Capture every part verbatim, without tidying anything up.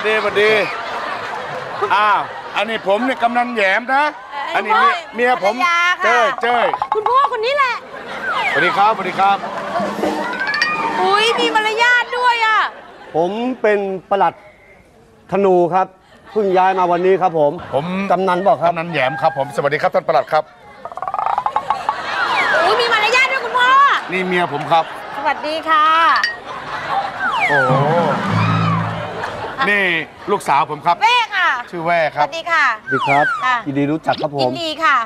ดีสวัสดีอ้าวอันนี้ผมเนี่ยกำนันแหยมนะอันนี้เมียผมเจ้ยเจ้ยคุณพ่อคนนี้แหละสวัสดีครับสวัสดีครับอุ้ยมีมารยาทด้วยอ่ะผมเป็นปลัดธนูครับเพิ่งย้ายมาวันนี้ครับผมผมกำนันบอกครับกำนันแหยมครับผมสวัสดีครับท่านปลัดครับอุ้ยมีมารยาทด้วยคุณพ่อนี่เมียผมครับสวัสดีค่ะโอ้นี่ลูกสาวผมครับแว่ค่ะชื่อแว่ครับสวัสดีค่ะสวัสดีครับยินดีรู้จักครับผมยินดีค่ะ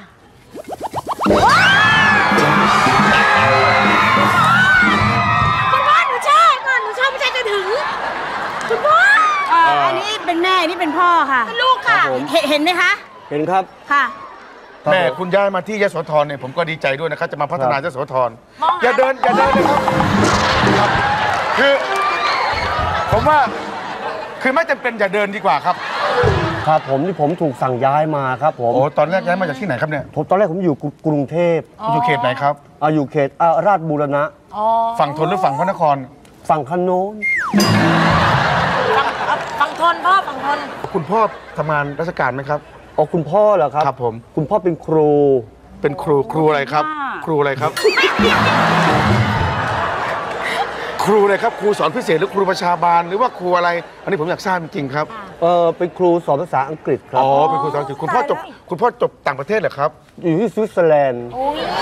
คุณพ่อหนูชอบค่ะหนูชอบไม่ใช่จะถึงคุณพ่ออันนี้เป็นแม่นี่เป็นพ่อค่ะเป็นลูกค่ะเห็นไหมคะเห็นครับค่ะแม่คุณย้ายมาที่ยโสธรเนี่ยผมก็ดีใจด้วยนะครับจะมาพัฒนายโสธรอย่าเดินอย่าเดินเลยครับคือผมว่าคือไม่จำเป็นอย่าเดินดีกว่าครับครับผมที่ผมถูกสั่งย้ายมาครับผมโอ้ตอนแรกย้ายมาจากที่ไหนครับเนี่ยผมตอนแรกผมอยู่กรุงเทพอยู่เขตไหนครับอยู่เขตราชบูรณะฝั่งทนหรือฝั่งพระนครฝั่งขนนฝั่งทนพ่อฝั่งทนคุณพ่อทำงานราชการไหมครับอ๋อคุณพ่อเหรอครับครับผมคุณพ่อเป็นครูเป็นครูครูอะไรครับครูอะไรครับครูอะไรครับครูสอนพิเศษหรือครูประชาบาลหรือว่าครูอะไรอันนี้ผมอยากทราบจริงๆครับเออเป็นครูสอนภาษาอังกฤษครับอ๋อเป็นครูสอนอังกฤษคุณพ่อจบคุณพ่อจบต่างประเทศเหรอครับอยู่ที่สวิตเซอร์แลนด์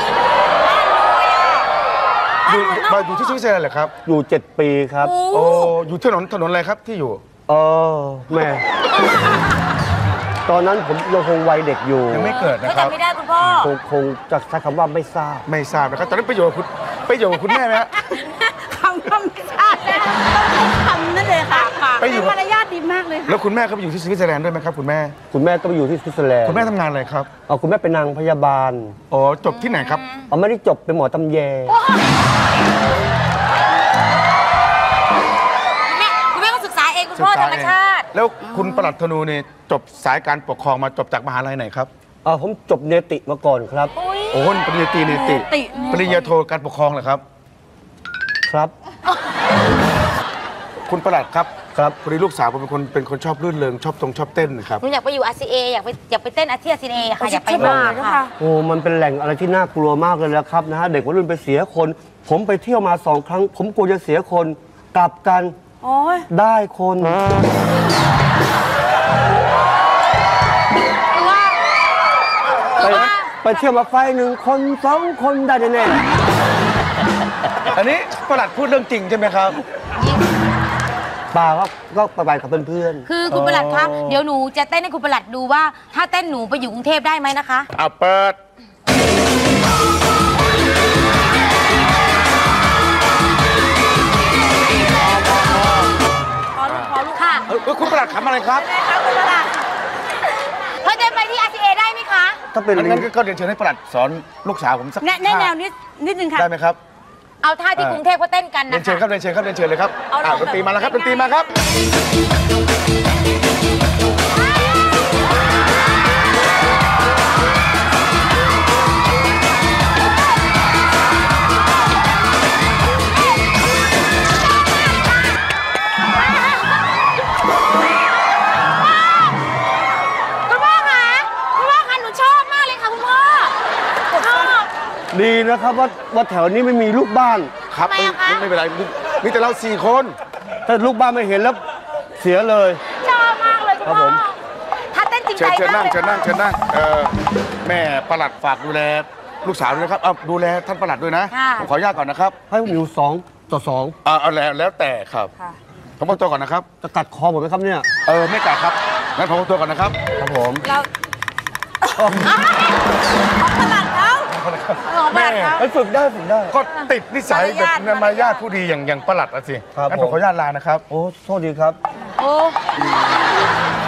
อยู่อยู่ที่สวิตเซอร์แลนด์เหรอครับอยู่เจ็ดปีครับโอ้อยู่ถนนถนนอะไรครับที่อยู่เออแม่ตอนนั้นผมยังคงวัยเด็กอยู่ยังไม่เกิดนะครับไม่ได้คุณพ่อคงคงจะใช้คำว่าไม่ทราบไม่ทราบนะครับตอนนั้นไปอยู่กับคุณไปอยู่กับคุณแม่ไหมฮะคำว่าไม่ทราบนะคำนั่นเลยค่ะไปอยู่มารยาทดีมากเลยแล้วคุณแม่ก็ไปอยู่ที่สวิตเซอร์แลนด์ด้วยไหมครับคุณแม่คุณแม่ก็ไปอยู่ที่สวิตเซอร์แลนด์คุณแม่ทำงานอะไรครับอ๋อคุณแม่เป็นนางพยาบาลอ๋อจบที่ไหนครับอ๋อไม่ได้จบเป็นหมอตำแยคุณแม่ก็ศึกษาเองคุณพ่อธรรมชาติแล้วคุณปลัดธนูเนี่ยจบสายการปกครองมาจบจากมหาลัยไหนครับอ๋อผมจบเนติมาก่อนครับโอ้โหปริญญาตรีเนติปริญญาโทการปกครองเหรอครับครับคุณปลัดครับครับพอดีลูกสาวผมเป็นคนเป็นคนชอบรื่นเริงชอบตรงชอบเต้นนะครับผมอยากไปอยู่ อาร์ ซี เอ อยากไปอยากไปเต้นอาร์ ซี เอ ค่ะอยากไปมากค่ะโอ้มันเป็นแหล่งอะไรที่น่ากลัวมากเลยนะครับนะฮะเด็กวัยรุ่นไปเสียคนผมไปเที่ยวมาสองครั้งผมกลัวจะเสียคนกลับกันได้คนไปไปเที่ยวมาไฟหนึ่งคนสองคนได้แน่อันนี้ปลัดพูดเรื่องจริงใช่ไหมครับป่าก็ก็ไปไปกับเพื่อนๆคือคุณปลัดคะเดี๋ยวหนูจะเต้นให้คุณปลัดดูว่าถ้าเต้นหนูไปอยู่กรุงเทพได้ไหมนะคะอ่ะเปิดขอลูกขอลูกค่ะคุณปลัดทำอะไรครับได้ค่ะคุณปลัดเธอจะไปที่ อาร์ ซี เอ ได้ไหมคะถ้าเป็นงั้นก็เรียนเชิญให้ปลัดสอนลูกสาวผมสักแนแนวนิดนิดนึงค่ะได้ไหมครับเอาท่าที่กรุงเทพเขาเต้นกันนะเรียนเชิญครับเรียนเชิญครับเรียนเชิญเลยครับอ่าดนตรีมาแล้วครับดนตรีมาครับดีนะครับว่าว่าแถวนี้ไม่มีลูกบ้านครับไม่ไม่เป็นไรมีแต่เราสี่คนถ้าลูกบ้านไม่เห็นแล้วเสียเลยชอบมากเลยครับผมถ้าเต้นจริงใจเชิญนั่งเชิญนั่งเชิญนั่งเออแม่ปลัดฝากดูแลลูกสาวด้วยนะครับเอาดูแลท่านปลัดด้วยนะผมขออนุญาตก่อนนะครับให้ผมอยู่สองต่อสองอ่าเอาแล้วแล้วแต่ครับผมขอตัวก่อนนะครับจะกัดคอผมไหมครับเนี่ยเออไม่กัดครับงั้นผมขอตัวก่อนนะครับครับผมเราปลัดเขาแม่ฝึกได้ฝึกได้ก็ติดนิสัยแบบมารยาทผู้ดีอย่างอย่างปลัดอ่ะสิงั้นผมขออนุญาตลานะครับโอ้โทษดีครับโอ้